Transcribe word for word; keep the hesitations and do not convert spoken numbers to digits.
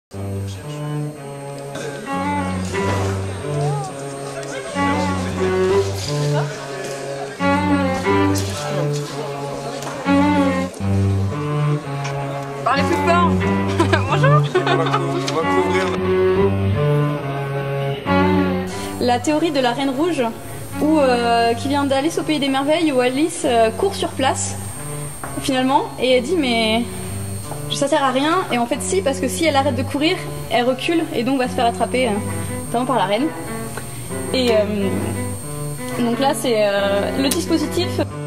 Parlez plus fort. Bonjour. On va, on va couvrir. La théorie de la Reine Rouge, où, euh, qui vient d'Alice au Pays des Merveilles, où Alice euh, court sur place, finalement, et elle dit mais ça sert à rien, et en fait si, parce que si elle arrête de courir, elle recule, et donc va se faire attraper, euh, notamment par la reine. Et euh, donc là c'est euh, le dispositif.